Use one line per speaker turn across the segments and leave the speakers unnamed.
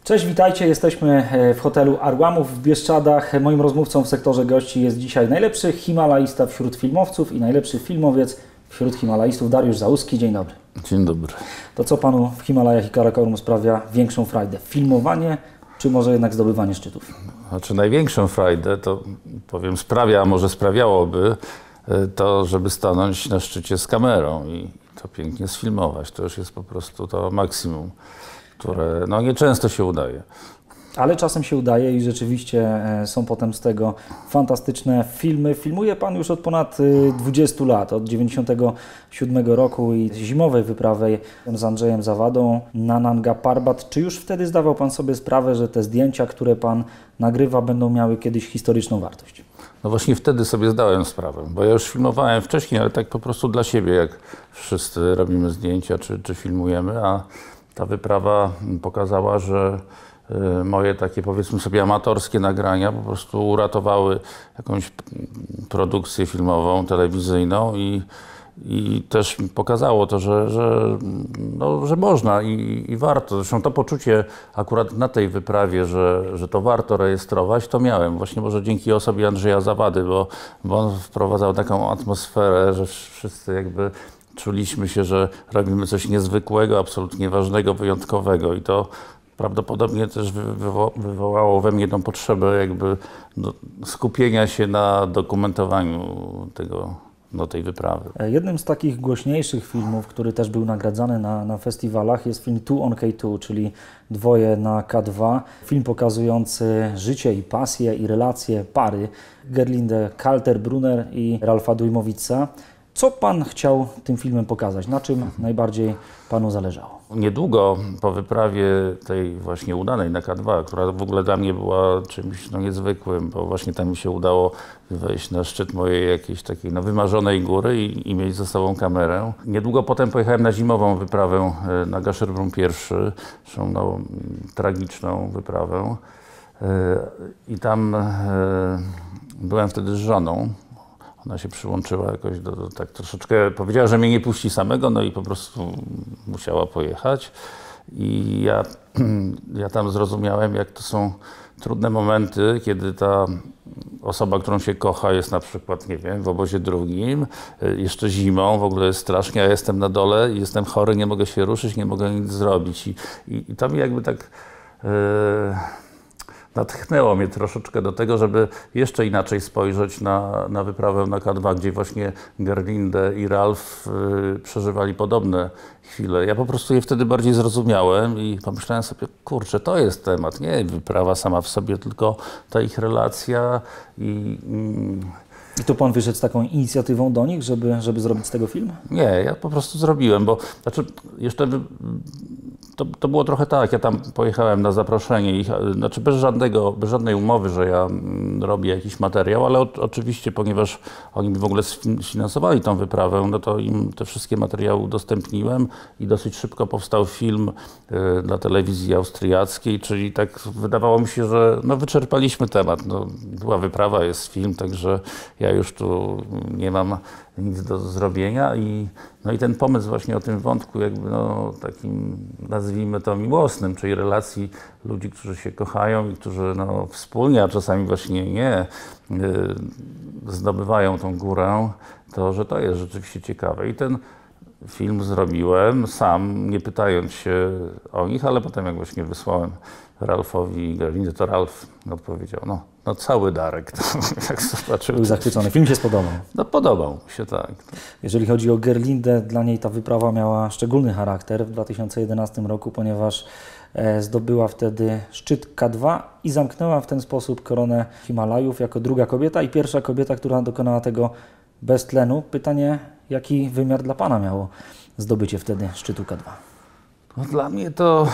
Cześć, witajcie. Jesteśmy w hotelu Arłamów w Bieszczadach. Moim rozmówcą w sektorze gości jest dzisiaj najlepszy himalaista wśród filmowców i najlepszy filmowiec wśród himalaistów Dariusz Załuski. Dzień dobry.
Dzień dobry.
To co Panu w Himalajach i Karakorum sprawia większą frajdę? Filmowanie czy może jednak zdobywanie szczytów?
Znaczy największą frajdę to powiem sprawia, a może sprawiałoby to, żeby stanąć na szczycie z kamerą i to pięknie sfilmować. To już jest po prostu to maksimum, które no nieczęsto się udaje.
Ale czasem się udaje i rzeczywiście są potem z tego fantastyczne filmy. Filmuje Pan już od ponad 20 lat, od 97 roku i zimowej wyprawy z Andrzejem Zawadą na Nanga Parbat. Czy już wtedy zdawał Pan sobie sprawę, że te zdjęcia, które Pan nagrywa, będą miały kiedyś historyczną wartość?
No właśnie wtedy sobie zdałem sprawę, bo ja już filmowałem wcześniej, ale tak po prostu dla siebie, jak wszyscy robimy zdjęcia czy filmujemy, a ta wyprawa pokazała, że moje takie, powiedzmy sobie, amatorskie nagrania po prostu uratowały jakąś produkcję filmową, telewizyjną i też pokazało to, że można i warto. Zresztą to poczucie akurat na tej wyprawie, że to warto rejestrować, to miałem. Właśnie może dzięki osobie Andrzeja Zawady, bo on wprowadzał taką atmosferę, że wszyscy jakby czuliśmy się, że robimy coś niezwykłego, absolutnie ważnego, wyjątkowego i to prawdopodobnie też wywołało we mnie tą potrzebę jakby skupienia się na dokumentowaniu tej wyprawy.
Jednym z takich głośniejszych filmów, który też był nagradzany na festiwalach, jest film Two on K2, czyli Dwoje na K2. Film pokazujący życie i pasję i relacje pary Gerlinde Kalter-Brunner i Ralfa Dujmovica. Co Pan chciał tym filmem pokazać? Na czym najbardziej Panu zależało?
Niedługo po wyprawie tej właśnie udanej na K2, która w ogóle dla mnie była czymś niezwykłym, bo właśnie tam mi się udało wejść na szczyt mojej jakiejś takiej wymarzonej góry i mieć ze sobą kamerę. Niedługo potem pojechałem na zimową wyprawę na Gasherbrum I, zresztą tragiczną wyprawę i tam byłem wtedy z żoną. Ona się przyłączyła jakoś tak troszeczkę, powiedziała, że mnie nie puści samego, no i po prostu musiała pojechać. I ja tam zrozumiałem, jak to są trudne momenty, kiedy ta osoba, którą się kocha, jest na przykład, nie wiem, w obozie drugim, jeszcze zimą, w ogóle jest strasznie, a ja jestem na dole, jestem chory, nie mogę się ruszyć, nie mogę nic zrobić. I to mi jakby tak natchnęło mnie troszeczkę do tego, żeby jeszcze inaczej spojrzeć na wyprawę na K2, gdzie właśnie Gerlinde i Ralf przeżywali podobne chwile. Ja po prostu je wtedy bardziej zrozumiałem i pomyślałem sobie, kurczę, to jest temat, nie wyprawa sama w sobie, tylko ta ich relacja I
to Pan wyszedł z taką inicjatywą do nich, żeby zrobić z tego film?
Nie, ja po prostu zrobiłem, bo znaczy jeszcze to było trochę tak, ja tam pojechałem na zaproszenie ich, znaczy bez żadnej umowy, że ja robię jakiś materiał, ale oczywiście, ponieważ oni mi w ogóle sfinansowali tą wyprawę, no to im te wszystkie materiały udostępniłem i dosyć szybko powstał film dla telewizji austriackiej, czyli tak wydawało mi się, że wyczerpaliśmy temat. Była wyprawa, jest film, także ja już tu nie mam nic do zrobienia i ten pomysł właśnie o tym wątku jakby takim, nazwijmy to, miłosnym, czyli relacji ludzi, którzy się kochają i którzy wspólnie, a czasami właśnie nie, zdobywają tą górę, że to jest rzeczywiście ciekawe. I ten film zrobiłem sam, nie pytając się o nich, ale potem jak właśnie wysłałem Ralfowi i Gerlindzie, to Ralf odpowiedział, cały Darek, jak zobaczył.
Był zachwycony. Film się spodobał.
Podobał mi się, tak.
Jeżeli chodzi o Gerlindę, dla niej ta wyprawa miała szczególny charakter w 2011 roku, ponieważ zdobyła wtedy szczyt K2 i zamknęła w ten sposób koronę Himalajów jako druga kobieta i pierwsza kobieta, która dokonała tego bez tlenu. Pytanie, jaki wymiar dla Pana miało zdobycie wtedy szczytu K2?
Dla mnie to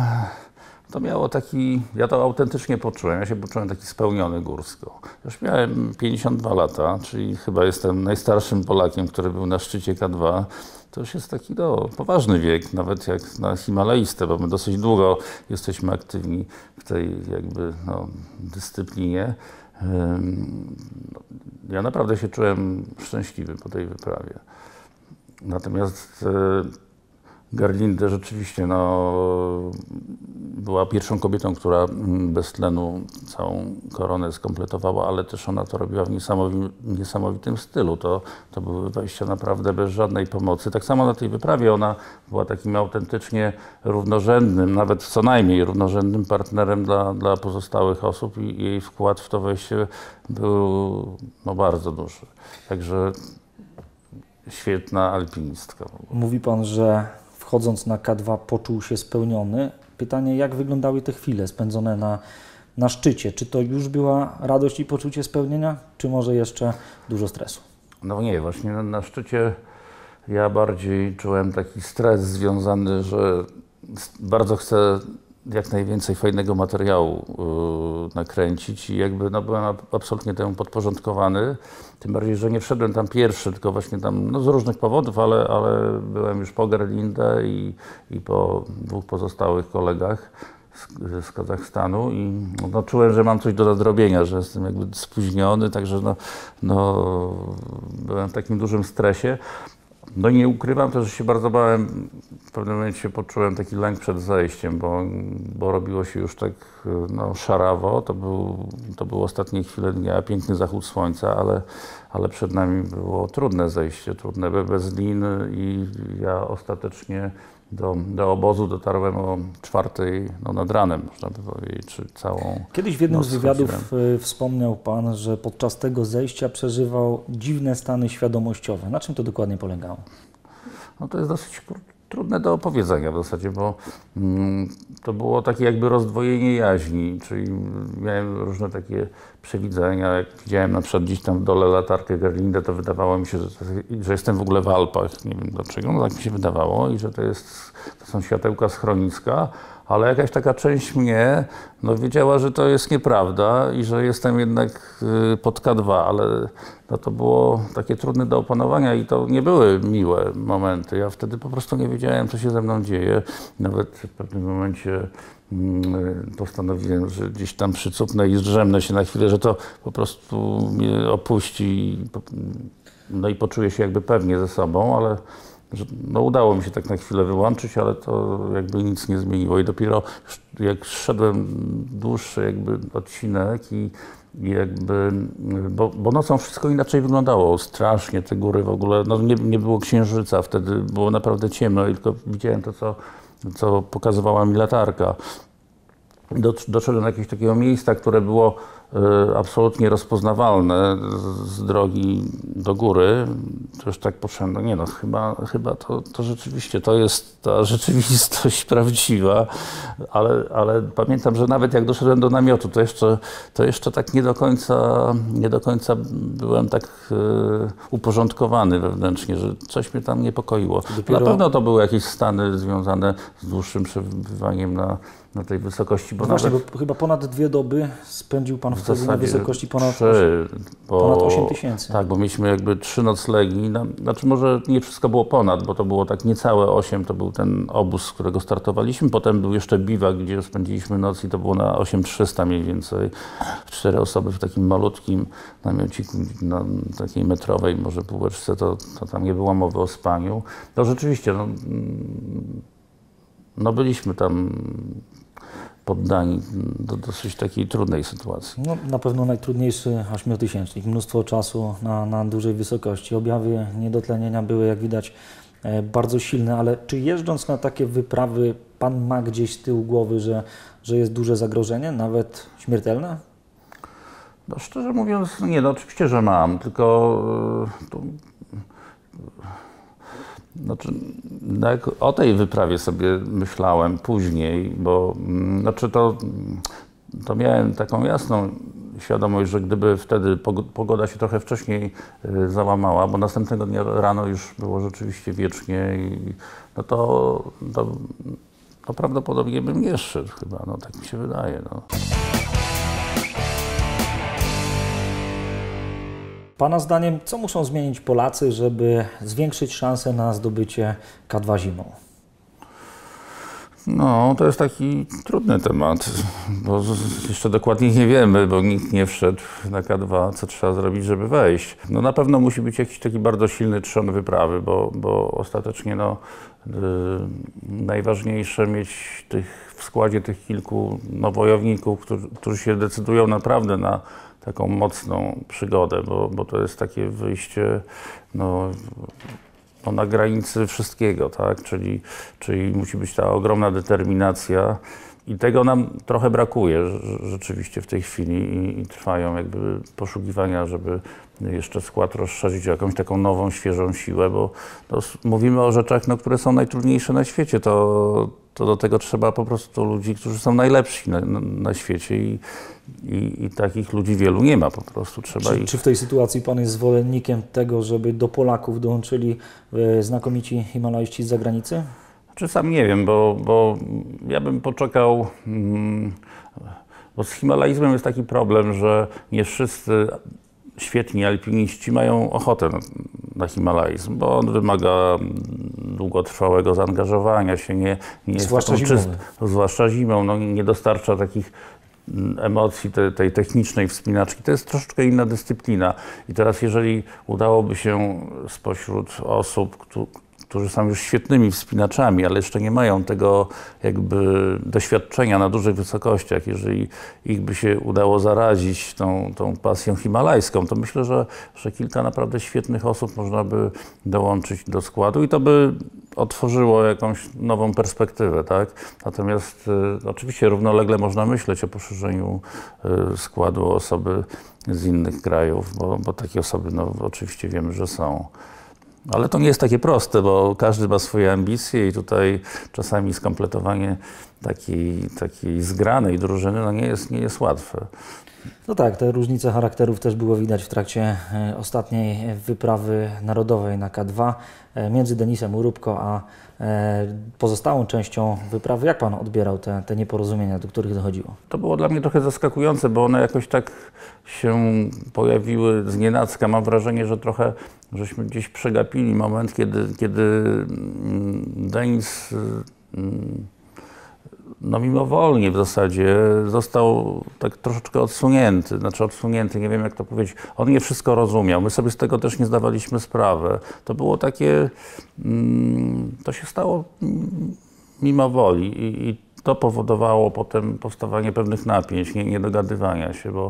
miało taki, ja to autentycznie poczułem, ja się poczułem taki spełniony górsko. Już miałem 52 lata, czyli chyba jestem najstarszym Polakiem, który był na szczycie K2. To już jest taki poważny wiek, nawet jak na himalaistę, bo my dosyć długo jesteśmy aktywni w tej jakby dyscyplinie. Ja naprawdę się czułem szczęśliwy po tej wyprawie. Natomiast Gerlindę rzeczywiście była pierwszą kobietą, która bez tlenu całą koronę skompletowała, ale też ona to robiła w niesamowitym stylu. To były wejścia naprawdę bez żadnej pomocy. Tak samo na tej wyprawie ona była takim autentycznie równorzędnym, nawet co najmniej równorzędnym partnerem dla pozostałych osób i jej wkład w to wejście był bardzo duży. Także świetna alpinistka.
Mówi pan, że wchodząc na K2 poczuł się spełniony. Pytanie, jak wyglądały te chwile spędzone na szczycie? Czy to już była radość i poczucie spełnienia, czy może jeszcze dużo stresu?
No nie, właśnie na szczycie ja bardziej czułem taki stres związany, że bardzo chcę jak najwięcej fajnego materiału nakręcić i jakby byłem absolutnie temu podporządkowany. Tym bardziej, że nie wszedłem tam pierwszy, tylko właśnie tam z różnych powodów, ale byłem już po Gerlindę i po dwóch pozostałych kolegach z Kazachstanu i czułem, że mam coś do nadrobienia, że jestem jakby spóźniony, także byłem w takim dużym stresie. No nie ukrywam też, że się bardzo bałem, w pewnym momencie poczułem taki lęk przed zejściem, bo robiło się już tak szarawo, to były ostatnie chwile dnia, piękny zachód słońca, ale przed nami było trudne zejście, trudne bez lin i ja ostatecznie do obozu dotarłem o 4:00 nad ranem, można by powiedzieć, czy całą
Kiedyś w jednym z wywiadów
chodziłem.
wspomniał pan, że podczas tego zejścia przeżywał dziwne stany świadomościowe. Na czym to dokładnie polegało?
No to jest dosyć trudne do opowiedzenia w zasadzie, bo to było takie jakby rozdwojenie jaźni, czyli miałem różne takie przewidzenia. Jak widziałem na przykład gdzieś tam w dole latarkę Gerlindę, to wydawało mi się, że jestem w ogóle w Alpach. Nie wiem dlaczego, tak mi się wydawało i że to są światełka schroniska, ale jakaś taka część mnie wiedziała, że to jest nieprawda i że jestem jednak pod K2, ale to było takie trudne do opanowania i to nie były miłe momenty. Ja wtedy po prostu nie wiedziałem, co się ze mną dzieje. Nawet w pewnym momencie postanowiłem, że gdzieś tam przycupnę i zdrzemnę się na chwilę, że to po prostu mnie opuści i poczuję się jakby pewnie ze sobą, ale udało mi się tak na chwilę wyłączyć, ale to jakby nic nie zmieniło i dopiero jak szedłem dłuższy jakby odcinek i jakby, bo nocą wszystko inaczej wyglądało, strasznie te góry w ogóle, nie było księżyca, wtedy było naprawdę ciemno i tylko widziałem to, co pokazywała mi latarka. Doszedłem do jakiegoś takiego miejsca, które było absolutnie rozpoznawalne z drogi do góry. To już tak poszedłem, chyba to rzeczywiście, to jest ta rzeczywistość prawdziwa, ale pamiętam, że nawet jak doszedłem do namiotu, to jeszcze tak nie do końca byłem tak uporządkowany wewnętrznie, że coś mnie tam niepokoiło. Na pewno to były jakieś stany związane z dłuższym przebywaniem na tej wysokości.
Bo chyba ponad 2 doby spędził pan wtedy na wysokości ponad 8 tysięcy.
Tak, bo mieliśmy jakby 3 noclegi, znaczy może nie wszystko było ponad, bo to było tak niecałe 8, to był ten obóz, z którego startowaliśmy, potem był jeszcze biwak, gdzie spędziliśmy noc i to było na 8300 mniej więcej, 4 osoby w takim malutkim namiociku, na takiej metrowej może półeczce, to tam nie było mowy o spaniu. No rzeczywiście, byliśmy tam poddani do dosyć takiej trudnej sytuacji.
Na pewno najtrudniejszy 8-tysięcznik, mnóstwo czasu na dużej wysokości. Objawy niedotlenienia były, jak widać, bardzo silne, ale czy jeżdżąc na takie wyprawy pan ma gdzieś z tyłu głowy, że jest duże zagrożenie, nawet śmiertelne?
Szczerze mówiąc, nie, oczywiście, że mam, tylko jak o tej wyprawie sobie myślałem później, bo to miałem taką jasną świadomość, że gdyby wtedy pogoda się trochę wcześniej załamała, bo następnego dnia rano już było rzeczywiście wiecznie i to prawdopodobnie bym nie szedł chyba, tak mi się wydaje.
Pana zdaniem, co muszą zmienić Polacy, żeby zwiększyć szanse na zdobycie K2 zimą?
No, to jest taki trudny temat, bo jeszcze dokładnie nie wiemy, bo nikt nie wszedł na K2, co trzeba zrobić, żeby wejść. No na pewno musi być jakiś taki bardzo silny trzon wyprawy, bo ostatecznie najważniejsze mieć w składzie tych kilku wojowników, którzy się decydują naprawdę na taką mocną przygodę, bo to jest takie wyjście na granicy wszystkiego, tak? Czyli musi być ta ogromna determinacja i tego nam trochę brakuje rzeczywiście w tej chwili i trwają jakby poszukiwania, żeby jeszcze skład rozszerzyć o jakąś taką nową, świeżą siłę, bo mówimy o rzeczach, które są najtrudniejsze na świecie, to do tego trzeba po prostu ludzi, którzy są najlepsi na świecie i takich ludzi wielu nie ma po prostu.
Czy w tej sytuacji Pan jest zwolennikiem tego, żeby do Polaków dołączyli znakomici himalaiści z zagranicy?
Czy sam nie wiem, bo ja bym poczekał, bo z himalaizmem jest taki problem, że nie wszyscy świetni alpiniści mają ochotę na himalaizm, bo on wymaga długotrwałego zaangażowania się, nie jest zwłaszcza zimą, nie dostarcza takich emocji tej technicznej wspinaczki. To jest troszeczkę inna dyscyplina. I teraz jeżeli udałoby się spośród osób, którzy są już świetnymi wspinaczami, ale jeszcze nie mają tego jakby doświadczenia na dużych wysokościach, jeżeli ich by się udało zarazić tą pasją himalajską, to myślę, że kilka naprawdę świetnych osób można by dołączyć do składu i to by otworzyło jakąś nową perspektywę, tak? Natomiast oczywiście równolegle można myśleć o poszerzeniu składu o osoby z innych krajów, bo takie osoby oczywiście wiemy, że są. Ale to nie jest takie proste, bo każdy ma swoje ambicje i tutaj czasami skompletowanie takiej zgranej drużyny nie jest łatwe.
No tak, te różnice charakterów też było widać w trakcie ostatniej wyprawy narodowej na K2 między Denisem Urubko a pozostałą częścią wyprawy. Jak Pan odbierał te nieporozumienia, do których dochodziło?
To było dla mnie trochę zaskakujące, bo one jakoś tak się pojawiły znienacka. Mam wrażenie, że trochę żeśmy gdzieś przegapili moment, kiedy Denis mimowolnie w zasadzie został tak troszeczkę odsunięty, nie wiem jak to powiedzieć. On nie wszystko rozumiał, my sobie z tego też nie zdawaliśmy sprawy. To było takie, to się stało mimo woli i to powodowało potem powstawanie pewnych napięć, niedogadywania się, bo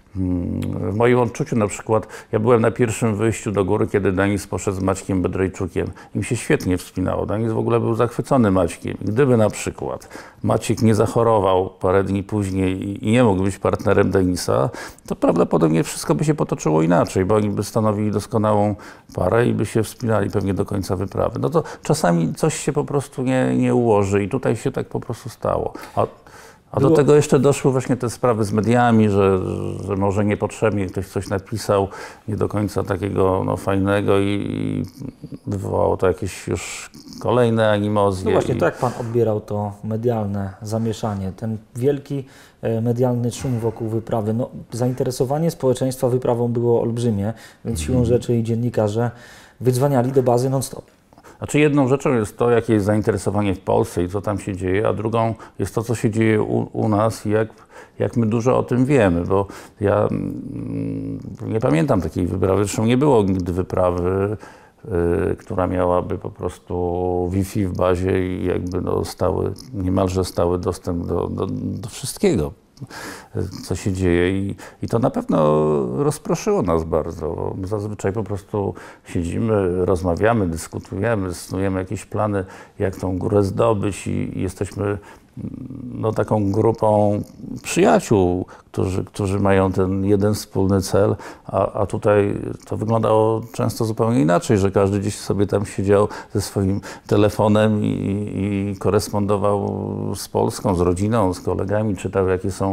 w moim odczuciu na przykład, ja byłem na pierwszym wyjściu do góry, kiedy Denis poszedł z Maćkiem Bedrejczukiem. Im się świetnie wspinało. Denis w ogóle był zachwycony Maćkiem. Gdyby na przykład Maciek nie zachorował parę dni później i nie mógł być partnerem Denisa, to prawdopodobnie wszystko by się potoczyło inaczej, bo oni by stanowili doskonałą parę i by się wspinali pewnie do końca wyprawy. No to czasami coś się po prostu nie ułoży i tutaj się tak po prostu stało. A do tego jeszcze doszły właśnie te sprawy z mediami, że może niepotrzebnie ktoś coś napisał, nie do końca takiego fajnego i wywołało to jakieś już kolejne animozje.
No właśnie, to jak Pan odbierał to medialne zamieszanie, ten wielki medialny szum wokół wyprawy? No, zainteresowanie społeczeństwa wyprawą było olbrzymie, więc siłą rzeczy i dziennikarze wydzwaniali do bazy non-stop.
Znaczy jedną rzeczą jest to, jakie jest zainteresowanie w Polsce i co tam się dzieje, a drugą jest to, co się dzieje u nas i jak my dużo o tym wiemy, bo ja nie pamiętam takiej wyprawy, zresztą nie było nigdy wyprawy, która miałaby po prostu Wi-Fi w bazie i jakby niemalże stały dostęp do wszystkiego, co się dzieje i to na pewno rozproszyło nas bardzo. Zazwyczaj po prostu siedzimy, rozmawiamy, dyskutujemy, snujemy jakieś plany, jak tą górę zdobyć i jesteśmy taką grupą przyjaciół, którzy mają ten jeden wspólny cel, a tutaj to wyglądało często zupełnie inaczej, że każdy gdzieś sobie tam siedział ze swoim telefonem i korespondował z Polską, z rodziną, z kolegami, czytał jakie są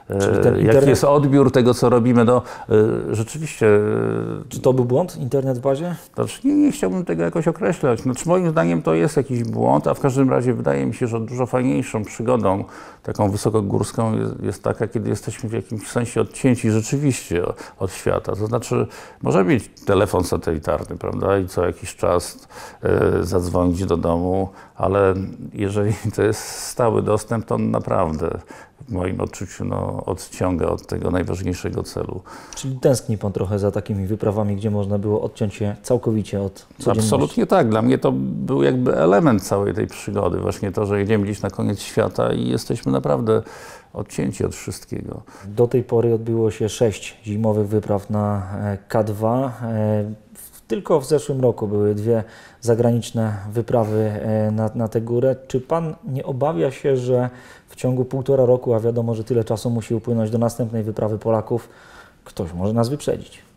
jaki jest odbiór tego, co robimy. No, rzeczywiście...
Czy to był błąd, internet w bazie?
Znaczy, nie chciałbym tego jakoś określać. Znaczy, moim zdaniem to jest jakiś błąd, a w każdym razie wydaje mi się, że dużo fajniejszą przygodą, taką wysokogórską jest taka, kiedy jesteśmy w jakimś sensie odcięci rzeczywiście od świata. To znaczy, może mieć telefon satelitarny, prawda, i co jakiś czas zadzwonić do domu, ale jeżeli to jest stały dostęp, to on naprawdę w moim odczuciu odciąga od tego najważniejszego celu.
Czyli tęskni Pan trochę za takimi wyprawami, gdzie można było odciąć się całkowicie od codzienności?
Absolutnie tak. Dla mnie to był jakby element całej tej przygody. Właśnie to, że jedziemy gdzieś na koniec świata i jesteśmy naprawdę odcięci od wszystkiego.
Do tej pory odbyło się 6 zimowych wypraw na K2. Tylko w zeszłym roku były 2 zagraniczne wyprawy na tę górę. Czy Pan nie obawia się, że w ciągu 1,5 roku, a wiadomo, że tyle czasu musi upłynąć do następnej wyprawy Polaków, ktoś może nas wyprzedzić?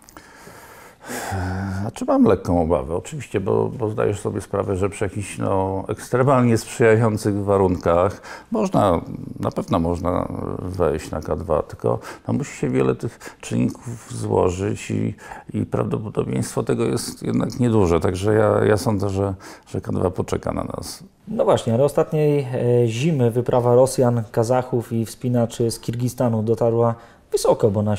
Znaczy mam lekką obawę, oczywiście, bo zdajesz sobie sprawę, że przy jakichś ekstremalnie sprzyjających warunkach na pewno można wejść na K2, tylko musi się wiele tych czynników złożyć i prawdopodobieństwo tego jest jednak nieduże, także ja sądzę, że K2 poczeka na nas.
No właśnie, ale ostatniej zimy wyprawa Rosjan, Kazachów i wspinaczy z Kirgistanu dotarła wysoko, bo na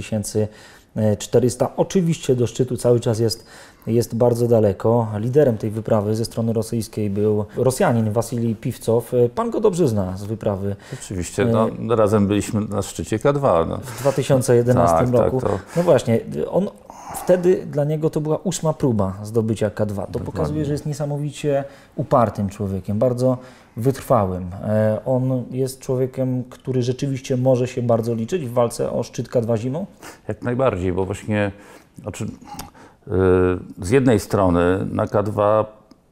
7400. Oczywiście do szczytu cały czas jest bardzo daleko. Liderem tej wyprawy ze strony rosyjskiej był Rosjanin Wasilij Piwcow. Pan go dobrze zna z wyprawy.
Oczywiście, razem byliśmy na szczycie K2.
W 2011 roku.
Tak,
No właśnie, wtedy dla niego to była 8. próba zdobycia K2. To pokazuje, że jest niesamowicie upartym człowiekiem, bardzo wytrwałym. On jest człowiekiem, który rzeczywiście może się bardzo liczyć w walce o szczyt K2 zimą?
Jak najbardziej, bo właśnie z jednej strony na K2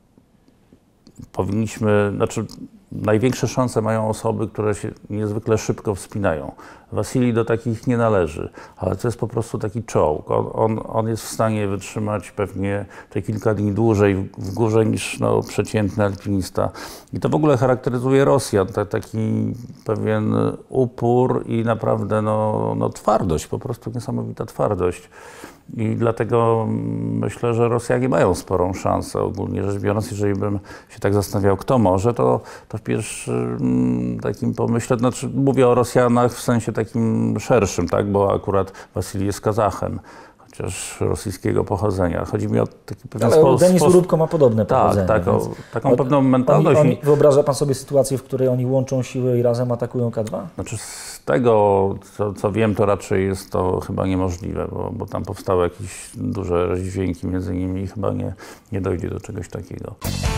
największe szanse mają osoby, które się niezwykle szybko wspinają. Wasilij do takich nie należy, ale to jest po prostu taki czołg. On jest w stanie wytrzymać pewnie te kilka dni dłużej w górze niż przeciętny alpinista. I to w ogóle charakteryzuje Rosjan, taki pewien upór i naprawdę twardość, po prostu niesamowita twardość. I dlatego myślę, że Rosjanie mają sporą szansę, ogólnie rzecz biorąc. Jeżeli bym się tak zastanawiał, kto może, to w pierwszym takim pomyśle, mówię o Rosjanach w sensie takim szerszym, tak, bo akurat Wasilij jest Kazachem, chociaż rosyjskiego pochodzenia. Chodzi mi o taki pewien sposób. Ale
Denis Urubko ma podobne pochodzenie.
Taką pewną mentalność.
Wyobraża Pan sobie sytuację, w której oni łączą siły i razem atakują K2?
Z tego, co wiem, to raczej jest to chyba niemożliwe, bo tam powstały jakieś duże rozdźwięki między nimi i chyba nie dojdzie do czegoś takiego.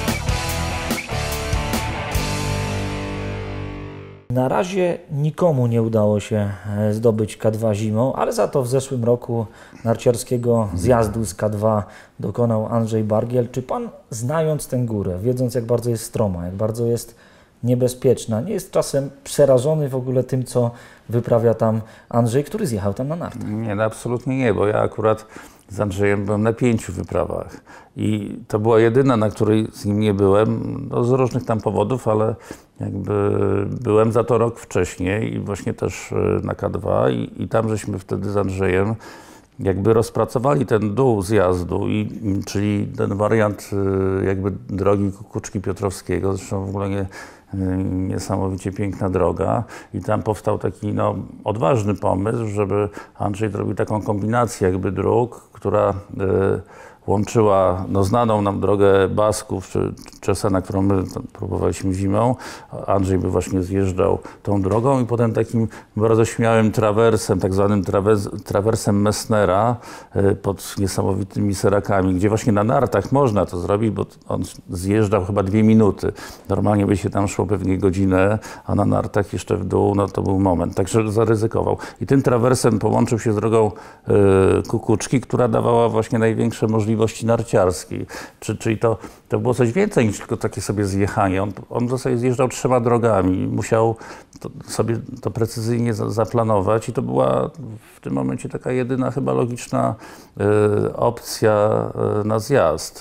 Na razie nikomu nie udało się zdobyć K2 zimą, ale za to w zeszłym roku narciarskiego zjazdu z K2 dokonał Andrzej Bargiel. Czy Pan, znając tę górę, wiedząc jak bardzo jest stroma, jak bardzo jest niebezpieczna, nie jest czasem przerażony w ogóle tym, co wyprawia tam Andrzej, który zjechał tam na nartach?
Nie, absolutnie nie, bo ja akurat z Andrzejem byłem na 5 wyprawach i to była jedyna, na której z nim nie byłem, z różnych tam powodów, ale jakby byłem za to rok wcześniej i właśnie też na K2 i tam żeśmy wtedy z Andrzejem jakby rozpracowali ten dół zjazdu, czyli ten wariant jakby drogi Kukuczki Piotrowskiego, zresztą w ogóle niesamowicie piękna droga i tam powstał taki odważny pomysł, żeby Andrzej zrobił taką kombinację jakby dróg, która łączyła znaną nam drogę Basków czy Czesena, którą my próbowaliśmy zimą. Andrzej by właśnie zjeżdżał tą drogą i potem takim bardzo śmiałym trawersem, tak zwanym trawersem Messnera pod niesamowitymi serakami, gdzie właśnie na nartach można to zrobić, bo on zjeżdżał chyba 2 minuty. Normalnie by się tam szło pewnie godzinę, a na nartach jeszcze w dół, to był moment. Także zaryzykował. I tym trawersem połączył się z drogą Kukuczki, która dawała właśnie największe możliwości narciarskiej. Czyli to było coś więcej niż tylko takie sobie zjechanie. On w zasadzie zjeżdżał 3 drogami. Musiał sobie to precyzyjnie zaplanować i to była w tym momencie taka jedyna chyba logiczna opcja na zjazd.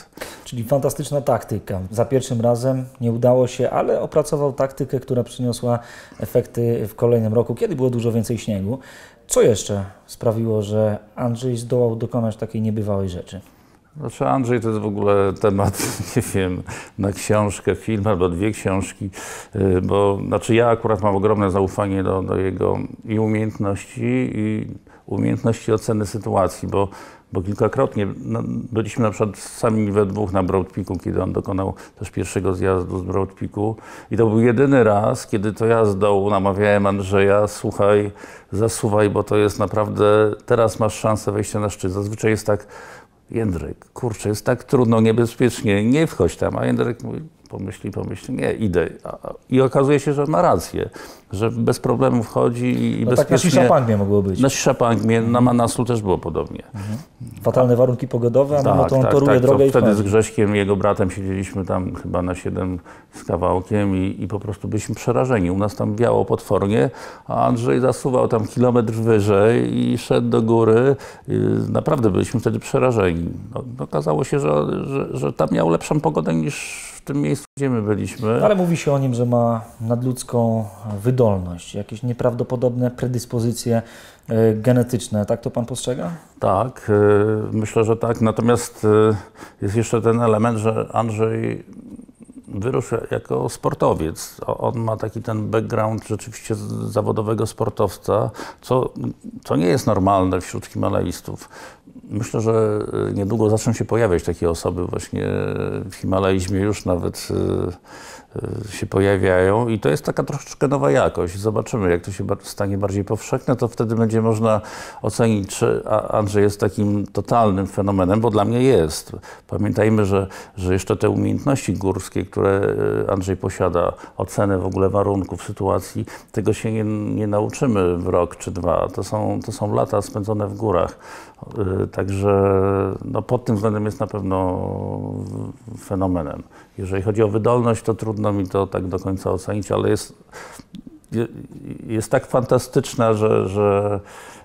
Czyli fantastyczna taktyka. Za pierwszym razem nie udało się, ale opracował taktykę, która przyniosła efekty w kolejnym roku, kiedy było dużo więcej śniegu. Co jeszcze sprawiło, że Andrzej zdołał dokonać takiej niebywałej rzeczy?
Znaczy Andrzej to jest w ogóle temat, nie wiem, na książkę, film albo 2 książki, bo znaczy ja akurat mam ogromne zaufanie do jego i umiejętności oceny sytuacji, bo kilkakrotnie byliśmy na przykład sami we dwóch na Broad Peaku, kiedy on dokonał też pierwszego zjazdu z Broad Peaku i to był jedyny raz, kiedy to ja z dołu namawiałem Andrzeja, słuchaj, zasuwaj, bo to jest naprawdę, teraz masz szansę wejścia na szczyt. Zazwyczaj jest tak, Jędrek, kurczę, jest tak trudno, niebezpiecznie, nie wchodź tam, a Jędrek mówi, pomyśli, nie, idę. I okazuje się, że ma rację, że bez problemu wchodzi i bezpiecznie...
Tak na Shishapangmie mogło być.
Na Shishapangmie, na Manaslu też było podobnie.
Fatalne warunki pogodowe, a mimo to on toruje drogę i
wtedy
wchodzi.
z Grześkiem, jego bratem siedzieliśmy tam chyba na 7 z kawałkiem i po prostu byliśmy przerażeni. U nas tam wiało potwornie, a Andrzej zasuwał tam kilometr wyżej i szedł do góry. Naprawdę byliśmy wtedy przerażeni. Okazało się, że tam miał lepszą pogodę niż w tym miejscu, gdzie my byliśmy.
Ale mówi się o nim, że ma nadludzką wydolność, jakieś nieprawdopodobne predyspozycje genetyczne. Tak to pan postrzega?
Tak, myślę, że tak. Natomiast jest jeszcze ten element, że Andrzej wyrósł jako sportowiec. On ma taki ten background rzeczywiście zawodowego sportowca, co nie jest normalne wśród himalaistów. Myślę, że niedługo zaczną się pojawiać takie osoby właśnie w himalaizmie, już nawet się pojawiają i to jest taka troszeczkę nowa jakość. Zobaczymy, jak to się stanie bardziej powszechne, to wtedy będzie można ocenić, czy Andrzej jest takim totalnym fenomenem, bo dla mnie jest. Pamiętajmy, że jeszcze te umiejętności górskie, które Andrzej posiada, ocenę w ogóle warunków, sytuacji, tego się nie nauczymy w rok czy 2. To są lata spędzone w górach. Także no, pod tym względem jest na pewno fenomenem. Jeżeli chodzi o wydolność, to trudno mi to tak do końca ocenić, ale jest tak fantastyczna, że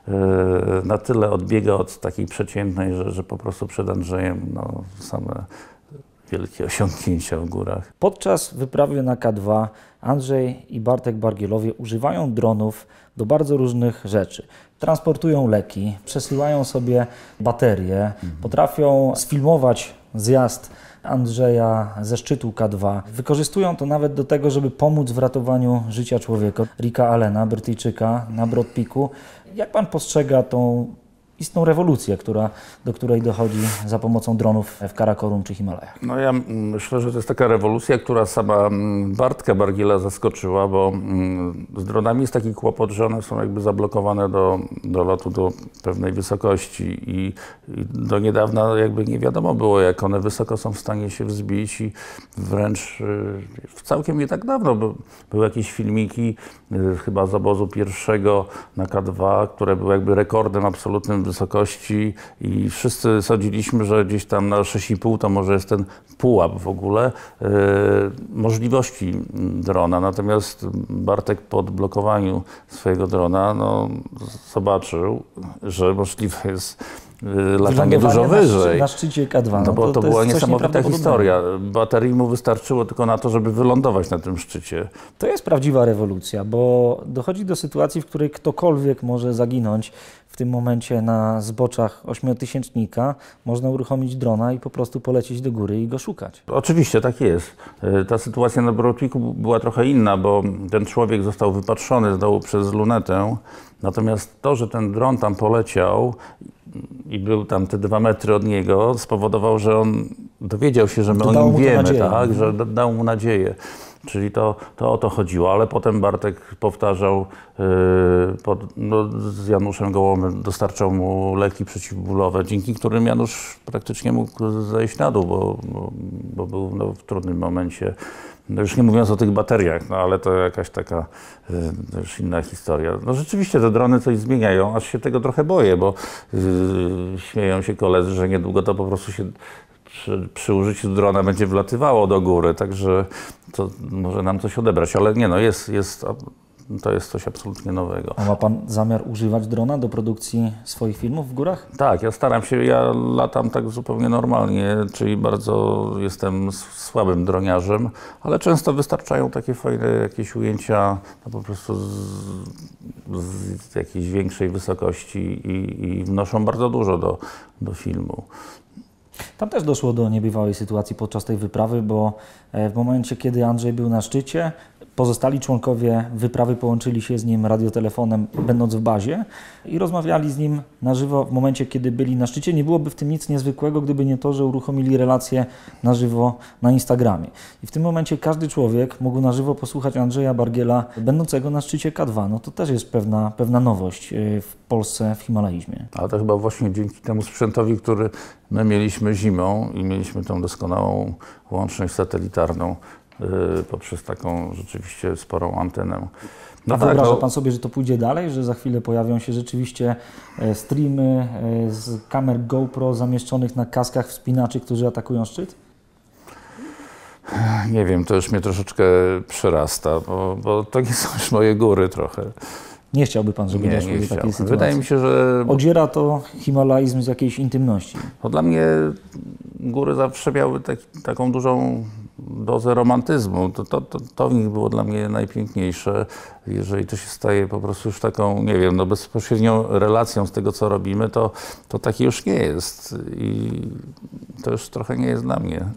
na tyle odbiega od takiej przeciętnej, że po prostu przed Andrzejem no, same wielkie osiągnięcia w górach.
Podczas wyprawy na K2 Andrzej i Bartek Bargielowie używają dronów do bardzo różnych rzeczy. Transportują leki, przesyłają sobie baterie, potrafią sfilmować zjazd Andrzeja ze szczytu K2. Wykorzystują to nawet do tego, żeby pomóc w ratowaniu życia człowieka. Ricka Allena, Brytyjczyka na Broad Peaku. Jak pan postrzega tą istną rewolucję, do której dochodzi za pomocą dronów w Karakorum czy Himalajach?
No ja myślę, że to jest taka rewolucja, która sama Bartka Bargiela zaskoczyła, bo z dronami jest taki kłopot, że one są jakby zablokowane do lotu do pewnej wysokości i do niedawna jakby nie wiadomo było, jak one wysoko są w stanie się wzbić i wręcz całkiem nie tak dawno były jakieś filmiki chyba z obozu pierwszego na K2, które były jakby rekordem absolutnym wysokości i wszyscy sądziliśmy, że gdzieś tam na 6,5 to może jest ten pułap w ogóle możliwości drona. Natomiast Bartek po odblokowaniu swojego drona no, zobaczył, że możliwe jest latanie dużo wyżej.
Na szczycie K2.
No bo to była niesamowita historia. Baterii mu wystarczyło tylko na to, żeby wylądować na tym szczycie.
To jest prawdziwa rewolucja, bo dochodzi do sytuacji, w której ktokolwiek może zaginąć. W tym momencie na zboczach 8-tysięcznika można uruchomić drona i po prostu polecieć do góry i go szukać.
Oczywiście, tak jest. Ta sytuacja na Broad Peaku była trochę inna, bo ten człowiek został wypatrzony z dołu przez lunetę. Natomiast to, że ten dron tam poleciał i był tam te 2 metry od niego, spowodował, że on dowiedział się, że my o nim wiemy, tak, że dał mu nadzieję. Czyli to o to chodziło, ale potem Bartek powtarzał, z Januszem Gołomem dostarczał mu leki przeciwbólowe, dzięki którym Janusz praktycznie mógł zejść na dół, bo był no, w trudnym momencie. No już nie mówiąc o tych bateriach, no ale to jakaś taka też inna historia. No rzeczywiście te drony coś zmieniają, aż się tego trochę boję, bo śmieją się koledzy, że niedługo to po prostu się przy użyciu drona będzie wlatywało do góry, także to może nam coś odebrać, ale nie no, jest to jest coś absolutnie nowego.
A ma Pan zamiar używać drona do produkcji swoich filmów w górach?
Tak, ja staram się, ja latam tak zupełnie normalnie, czyli bardzo jestem słabym droniarzem, ale często wystarczają takie fajne jakieś ujęcia no po prostu z jakiejś większej wysokości i wnoszą bardzo dużo do filmu.
Tam też doszło do niebywałej sytuacji podczas tej wyprawy, bo w momencie, kiedy Andrzej był na szczycie, pozostali członkowie wyprawy połączyli się z nim radiotelefonem, będąc w bazie i rozmawiali z nim na żywo w momencie, kiedy byli na szczycie. Nie byłoby w tym nic niezwykłego, gdyby nie to, że uruchomili relację na żywo na Instagramie. I w tym momencie każdy człowiek mógł na żywo posłuchać Andrzeja Bargiela, będącego na szczycie K2. No to też jest pewna nowość w Polsce w himalaizmie.
Ale to chyba właśnie dzięki temu sprzętowi, który my mieliśmy zimą i mieliśmy tą doskonałą łączność satelitarną poprzez taką rzeczywiście sporą antenę.
No a wyobraża Pan sobie, że to pójdzie dalej, że za chwilę pojawią się rzeczywiście streamy z kamer GoPro zamieszczonych na kaskach wspinaczy, którzy atakują szczyt?
Nie wiem, to już mnie troszeczkę przerasta, bo to nie są już moje góry trochę.
Nie chciałby Pan, żeby doszło do takiej sytuacji?
Wydaje mi się, że...
Odziera to himalaizm z jakiejś intymności.
No dla mnie góry zawsze miały taką dużą dozę romantyzmu. To w nich było dla mnie najpiękniejsze. Jeżeli to się staje po prostu już taką, nie wiem, no bezpośrednią relacją z tego, co robimy, to takie już nie jest. I to już trochę nie jest dla mnie.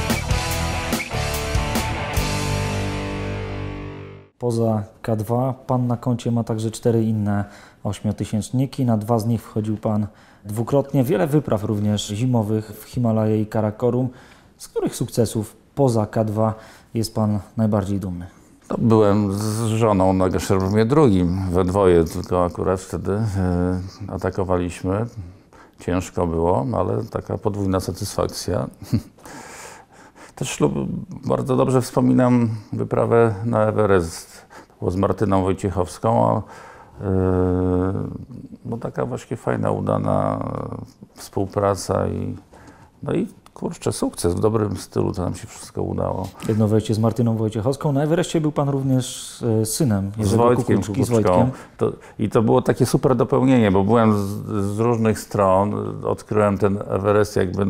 Poza K2 Pan na koncie ma także 4 inne 8-tysięczniki. Na 2 z nich wchodził Pan dwukrotnie. Wiele wypraw również zimowych w Himalaje i Karakorum. Z których sukcesów poza K2 jest Pan najbardziej dumny?
No, byłem z żoną na Gesherbumie II we dwoje, tylko akurat wtedy atakowaliśmy. Ciężko było, ale taka podwójna satysfakcja. Też bardzo dobrze wspominam wyprawę na Everest. To było z Martyną Wojciechowską, bo taka właśnie fajna, udana współpraca i kurczę, sukces w dobrym stylu, to nam się wszystko udało.
Jedno wejście z Martyną Wojciechowską. Na Everestie był Pan również synem
z Wojtkiem Kukuczką. I to było takie super dopełnienie, bo byłem z różnych stron, odkryłem ten Everest jakby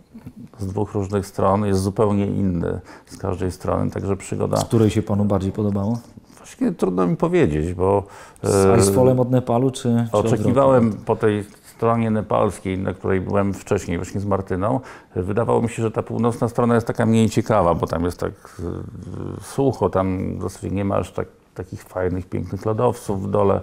z 2 różnych stron, jest zupełnie inny z każdej strony, także przygoda...
Z której się Panu bardziej podobało?
Właśnie trudno mi powiedzieć, bo...
Z Icefallem od Nepalu, czy
oczekiwałem po tej stronie nepalskiej, na której byłem wcześniej, właśnie z Martyną, wydawało mi się, że ta północna strona jest taka mniej ciekawa, bo tam jest tak sucho, tam w zasadzie nie ma aż takich fajnych, pięknych lodowców w dole,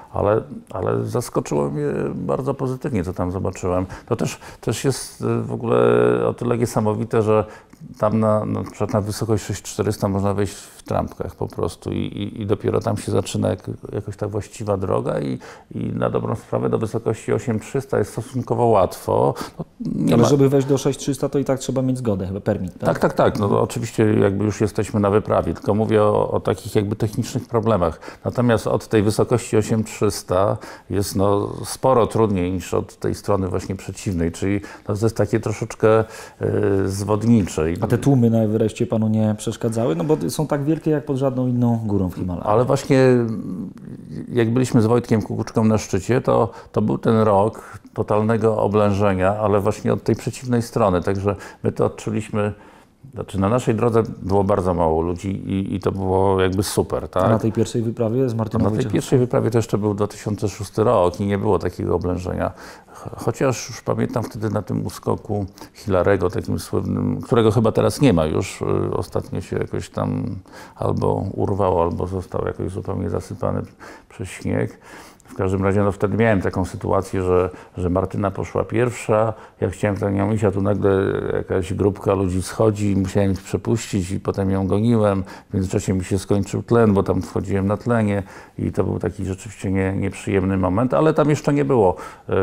ale zaskoczyło mnie bardzo pozytywnie, co tam zobaczyłem. To też jest w ogóle o tyle niesamowite, że tam na przykład na wysokość 6400 można wejść w trampkach po prostu i dopiero tam się zaczyna jakoś ta właściwa droga i na dobrą sprawę do wysokości 8300 jest stosunkowo łatwo.
Ale żeby wejść do 6300 to i tak trzeba mieć zgodę, chyba permit, tak?
Tak. No to oczywiście jakby już jesteśmy na wyprawie, tylko mówię o takich jakby technicznych problemach. Natomiast od tej wysokości 8300 jest sporo trudniej niż od tej strony właśnie przeciwnej, czyli to jest takie troszeczkę zwodnicze.
A te tłumy na Everestie Panu nie przeszkadzały? No bo są tak wielkie jak pod żadną inną górą w Himalajach.
Ale właśnie jak byliśmy z Wojtkiem Kukuczką na szczycie, to był ten rok totalnego oblężenia, ale właśnie od tej przeciwnej strony. Także my to odczuliśmy, znaczy na naszej drodze było bardzo mało ludzi i to było jakby super, tak?
A na tej pierwszej wyprawie z Martyną Wojciechowską?
Na tej pierwszej wyprawie to jeszcze był 2006 rok i nie było takiego oblężenia. Chociaż już pamiętam wtedy na tym uskoku Hilarego, takim słynnym, którego chyba teraz nie ma już, ostatnio się jakoś tam albo urwał, albo został jakoś zupełnie zasypany przez śnieg. W każdym razie wtedy miałem taką sytuację, że Martyna poszła pierwsza, ja chciałem za nią iść, a tu nagle jakaś grupka ludzi schodzi i musiałem ich przepuścić i potem ją goniłem. W międzyczasie mi się skończył tlen, bo tam wchodziłem na tlenie i to był taki rzeczywiście nieprzyjemny moment, ale tam jeszcze nie było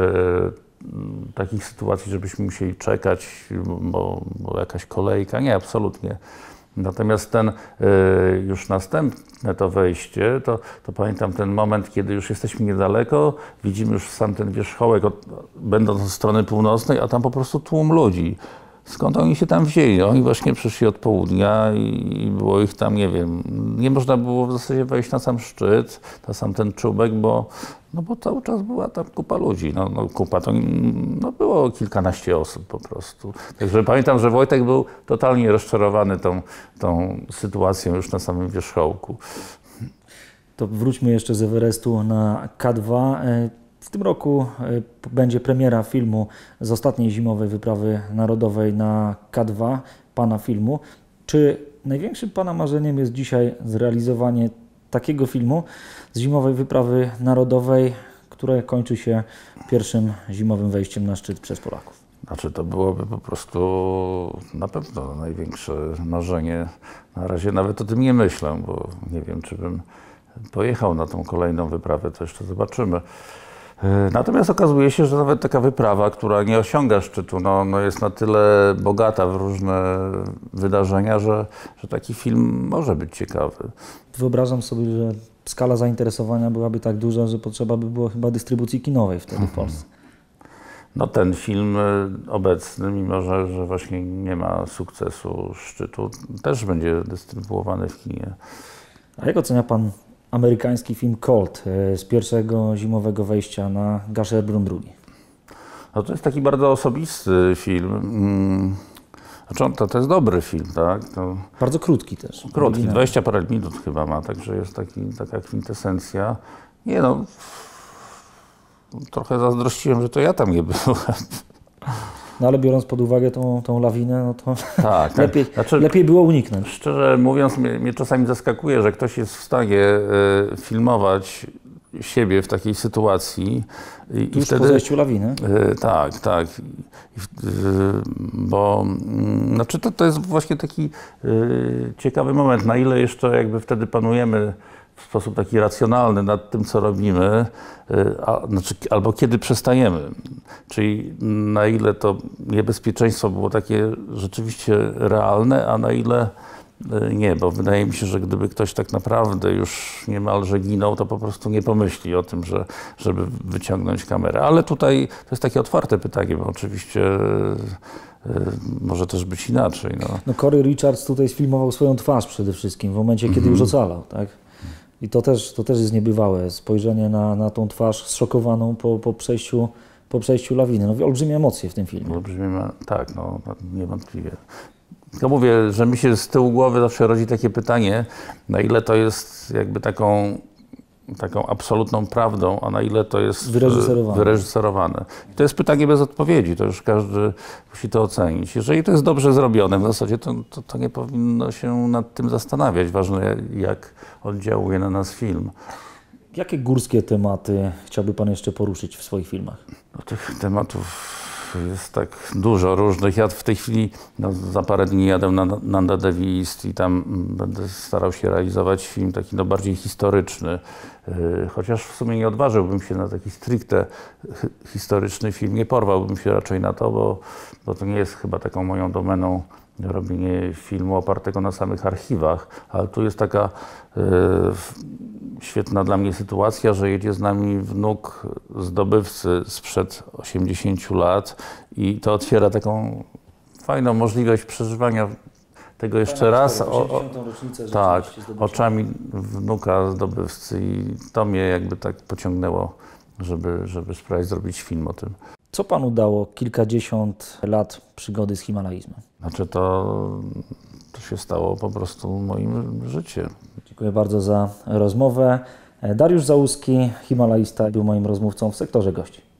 takich sytuacji, żebyśmy musieli czekać, bo jakaś kolejka. Nie, absolutnie. Natomiast ten już następne to wejście, to pamiętam ten moment, kiedy już jesteśmy niedaleko, widzimy już sam ten wierzchołek, będąc od strony północnej, a tam po prostu tłum ludzi. skąd oni się tam wzięli. Oni właśnie przyszli od południa i było ich tam, nie wiem, nie można było w zasadzie wejść na sam szczyt, na sam ten czubek, bo cały czas była tam kupa ludzi. Kupa to było kilkanaście osób po prostu. Także pamiętam, że Wojtek był totalnie rozczarowany tą sytuacją już na samym wierzchołku.
To wróćmy jeszcze z Everestu na K2. W tym roku będzie premiera filmu z ostatniej zimowej wyprawy narodowej na K2, Pana filmu. Czy największym Pana marzeniem jest dzisiaj zrealizowanie takiego filmu z zimowej wyprawy narodowej, które kończy się pierwszym zimowym wejściem na szczyt przez Polaków?
Znaczy to byłoby po prostu na pewno największe marzenie. Na razie nawet o tym nie myślę, bo nie wiem, czy bym pojechał na tą kolejną wyprawę, to jeszcze zobaczymy. Natomiast okazuje się, że nawet taka wyprawa, która nie osiąga szczytu, jest na tyle bogata w różne wydarzenia, że taki film może być ciekawy.
Wyobrażam sobie, że skala zainteresowania byłaby tak duża, że potrzeba by było chyba dystrybucji kinowej wtedy w Polsce.
Ten film obecny, mimo że właśnie nie ma sukcesu szczytu, też będzie dystrybuowany w kinie.
A jak ocenia Pan amerykański film Cold z pierwszego zimowego wejścia na Gasherbrum II?
To jest taki bardzo osobisty film. Znaczy to jest dobry film, tak?
Bardzo krótki też.
Krótki, 20 parę minut chyba ma, także jest taka kwintesencja. Trochę zazdrościłem, że to ja tam nie byłem.
Ale biorąc pod uwagę tą lawinę, to
tak.
lepiej było uniknąć.
Szczerze mówiąc, mnie czasami zaskakuje, że ktoś jest w stanie filmować siebie w takiej sytuacji.
Tuż po zejściu lawiny?
Tak. Bo to jest właśnie taki ciekawy moment, na ile jeszcze jakby wtedy panujemy w sposób taki racjonalny nad tym, co robimy, albo kiedy przestajemy. Czyli na ile to niebezpieczeństwo było takie rzeczywiście realne, a na ile nie, bo wydaje mi się, że gdyby ktoś tak naprawdę już niemalże ginął, to po prostu nie pomyśli o tym, żeby wyciągnąć kamerę. Ale tutaj to jest takie otwarte pytanie, bo oczywiście może też być inaczej.
Corey Richards tutaj sfilmował swoją twarz przede wszystkim w momencie, kiedy już ocalał, tak? I to też jest niebywałe, spojrzenie na tą twarz zszokowaną po przejściu lawiny. Olbrzymie emocje w tym filmie.
Tak, niewątpliwie. Tylko mówię, że mi się z tyłu głowy zawsze rodzi takie pytanie, na ile to jest jakby taką absolutną prawdą, a na ile to jest wyreżyserowane. I to jest pytanie bez odpowiedzi, to już każdy musi to ocenić. Jeżeli to jest dobrze zrobione, w zasadzie to nie powinno się nad tym zastanawiać. Ważne, jak oddziałuje na nas film.
Jakie górskie tematy chciałby Pan jeszcze poruszyć w swoich filmach?
Tych tematów jest tak dużo różnych. Ja w tej chwili za parę dni jadę na Nanda Devi East i tam będę starał się realizować film taki bardziej historyczny. Chociaż w sumie nie odważyłbym się na taki stricte historyczny film. Nie porwałbym się raczej na to, bo to nie jest chyba taką moją domeną robienie filmu opartego na samych archiwach. Ale tu jest taka świetna dla mnie sytuacja, że jedzie z nami wnuk zdobywcy sprzed 80 lat i to otwiera taką fajną możliwość przeżywania tego jeszcze raz. Tak, oczami wnuka zdobywcy i to mnie jakby tak pociągnęło, żeby spróbować zrobić film o tym.
Co Panu dało kilkadziesiąt lat przygody z himalaizmem?
To się stało po prostu moim życiem.
Dziękuję bardzo za rozmowę. Dariusz Załuski, himalaista, był moim rozmówcą w Sektorze Gości.